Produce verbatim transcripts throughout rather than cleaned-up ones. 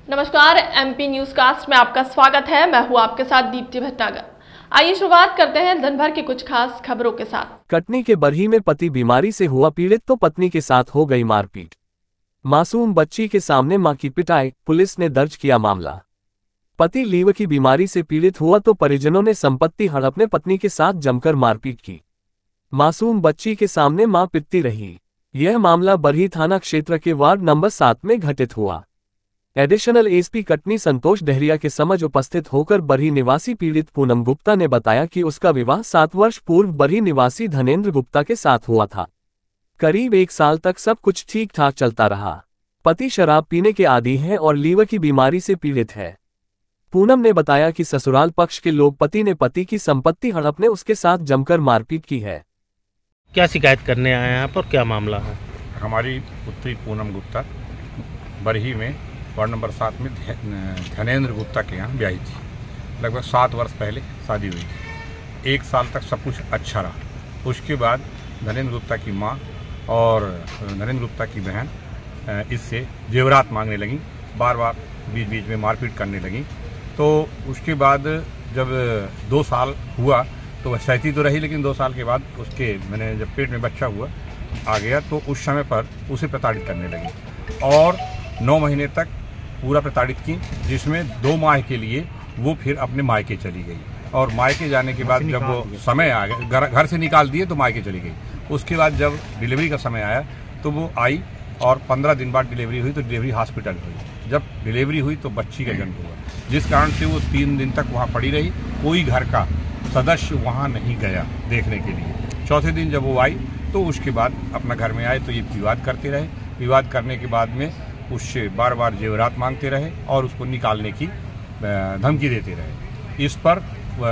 नमस्कार, MP news cast में आपका स्वागत है। मैं हूं आपके साथ दीप्ति भटनागर। आइए शुरुआत करते हैं दिन भर की कुछ खास खबरों के साथ। कटनी के बरही में पति बीमारी से हुआ पीड़ित तो पत्नी के साथ हो गई मारपीट। मासूम बच्ची के सामने मां की पिटाई, पुलिस ने दर्ज किया मामला। पति लीवर की बीमारी से पीड़ित हुआ तो परिजनों ने संपत्ति हड़पने पत्नी के साथ जमकर मारपीट की। मासूम बच्ची के सामने मां पिटती रही। यह मामला बरही थाना क्षेत्र के वार्ड नंबर सात में घटित हुआ। एडिशनल एसपी कटनी संतोष डहरिया के समझ उपस्थित होकर बरही निवासी पीड़ित पूनम गुप्ता ने बताया कि उसका विवाह सात वर्ष पूर्व बरही निवासी धनेंद्र गुप्ता के साथ हुआ था। करीब एक साल तक सब कुछ ठीक ठाक चलता रहा। पति शराब पीने के आदी है और लीवर की बीमारी से पीड़ित है। पूनम ने बताया कि ससुराल पक्ष के लोग पति ने पति की संपत्ति हड़पने उसके साथ जमकर मारपीट की है। क्या शिकायत करने आए हैं आप और क्या मामला है? हमारी पुत्री पूनम गुप्ता बरही में वार्ड नंबर सात में धनेंद्र गुप्ता के यहाँ ब्याही थी। लगभग सात वर्ष पहले शादी हुई थी। एक साल तक सब कुछ अच्छा रहा। उसके बाद धनेंद्र गुप्ता की माँ और धनेंद्र गुप्ता की बहन इससे जेवरात मांगने लगी, बार बार बीच बीच में मारपीट करने लगी। तो उसके बाद जब दो साल हुआ तो वह सहती तो रही, लेकिन दो साल के बाद उसके मैंने जब पेट में बच्चा हुआ आ गया तो उस समय पर उसे प्रताड़ित करने लगी और नौ महीने तक पूरा प्रताड़ित की, जिसमें दो माह के लिए वो फिर अपने मायके चली गई। और मायके जाने के बाद जब वो समय आ गया, घर घर से निकाल दिए तो मायके चली गई। उसके बाद जब डिलीवरी का समय आया तो वो आई और पंद्रह दिन बाद डिलीवरी हुई तो डिलीवरी हॉस्पिटल हुई। जब डिलीवरी हुई तो बच्ची का जन्म हुआ, जिस कारण से वो तीन दिन तक वहाँ पड़ी रही। कोई घर का सदस्य वहाँ नहीं गया देखने के लिए। चौथे दिन जब वो आई तो उसके बाद अपना घर में आए तो ये विवाद करते रहे। विवाद करने के बाद में उससे बार बार जेवरात मांगते रहे और उसको निकालने की धमकी देते रहे। इस पर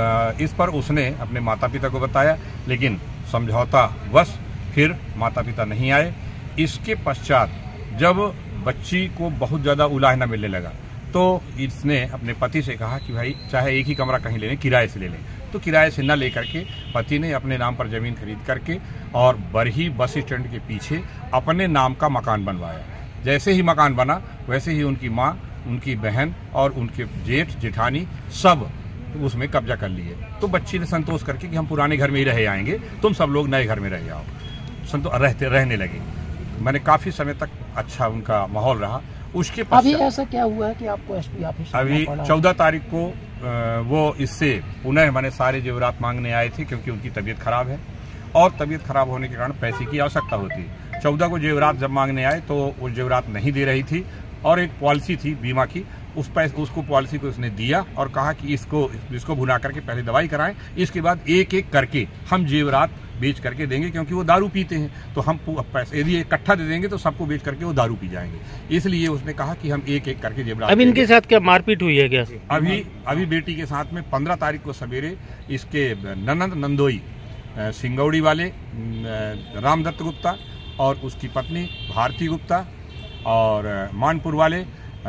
इस पर उसने अपने माता पिता को बताया, लेकिन समझौता वश फिर माता पिता नहीं आए। इसके पश्चात जब बच्ची को बहुत ज़्यादा उलाहना मिलने लगा तो इसने अपने पति से कहा कि भाई चाहे एक ही कमरा कहीं ले लें, किराए से ले लें। तो किराए से न लेकर के पति ने अपने नाम पर ज़मीन खरीद करके और बरही बस स्टैंड के पीछे अपने नाम का मकान बनवाया। जैसे ही मकान बना वैसे ही उनकी माँ, उनकी बहन और उनके जेठ जेठानी सब उसमें कब्जा कर लिए। तो बच्ची ने संतोष करके कि हम पुराने घर में ही रह आएंगे, तुम सब लोग नए घर में रह जाओ। संतोष रहते रहने लगे। मैंने काफ़ी समय तक अच्छा उनका माहौल रहा। उसके अभी ऐसा क्या हुआ है कि आपको एसपी ऑफिस अभी चौदह तारीख को वो इससे पुनः मैंने सारे जेवरात मांगने आए थे, क्योंकि उनकी तबीयत खराब है और तबीयत खराब होने के कारण पैसे की आवश्यकता होती है। चौदह को जेवरात जब मांगने आए तो वो जेवरात नहीं दे रही थी और एक पॉलिसी थी बीमा की, उस पैसे उसको पॉलिसी को उसने दिया और कहा कि इसको इसको भुना करके पहले दवाई कराएं, इसके बाद एक एक करके हम जेवरात बेच करके देंगे, क्योंकि वो दारू पीते हैं। तो हम पैसे यदि इकट्ठा दे देंगे तो सबको बेच करके वो दारू पी जाएंगे। इसलिए उसने कहा कि हम एक एक करके जेवरात। अब इनके साथ क्या मारपीट हुई है क्या? अभी अभी बेटी के साथ में पंद्रह तारीख को सवेरे इसके ननंद नंदोई सिंगौड़ी वाले रामदत्त गुप्ता और उसकी पत्नी भारती गुप्ता और मानपुर वाले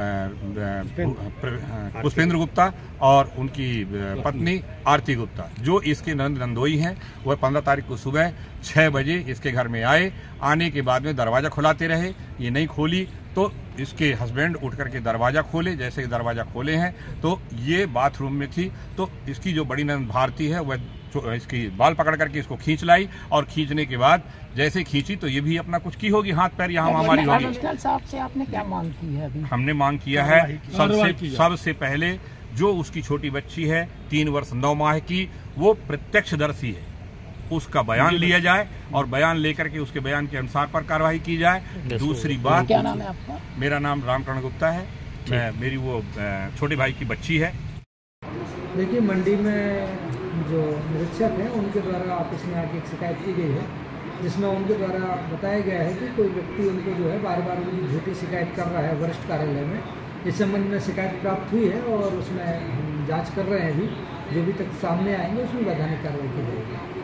पुष्पेंद्र गुप्ता और उनकी पत्नी आरती गुप्ता, जो इसके नंद नंदोई हैं, वह पंद्रह तारीख को सुबह छः बजे इसके घर में आए। आने के बाद में दरवाज़ा खुलाते रहे, ये नहीं खोली तो इसके हस्बैंड उठ करके दरवाज़ा खोले। जैसे दरवाज़ा खोले हैं तो ये बाथरूम में थी, तो इसकी जो बड़ी नंद भारती है वह इसकी बाल पकड़ करके इसको खींच लाई और खींचने के बाद जैसे खींची तो ये भी अपना कुछ की होगी, हाथ पैर यहाँ हमारी होगी। साहब से आपने क्या मांग की है? अभी हमने मांग किया है सबसे सबसे पहले जो उसकी छोटी बच्ची है तीन वर्ष नौ माह की, वो प्रत्यक्षदर्शी है, उसका बयान लिया जाए और बयान लेकर के उसके बयान के अनुसार पर कार्रवाई की जाए। दूसरी बात, क्या नाम है आपका? मेरा नाम रामकरण गुप्ता है। मैं मेरी वो छोटे भाई की बच्ची है। देखिए, मंडी में जो निरीक्षक हैं उनके द्वारा ऑफिस में आके एक शिकायत की गई है, जिसमें उनके द्वारा बताया गया है कि कोई व्यक्ति उनको जो है बार बार उनकी झूठी शिकायत कर रहा है वरिष्ठ कार्यालय में। इस संबंध में शिकायत प्राप्त हुई है और उसमें हम जांच कर रहे हैं। अभी जो भी तक सामने आएंगे उसमें वैधानिक कार्रवाई की जाएगी।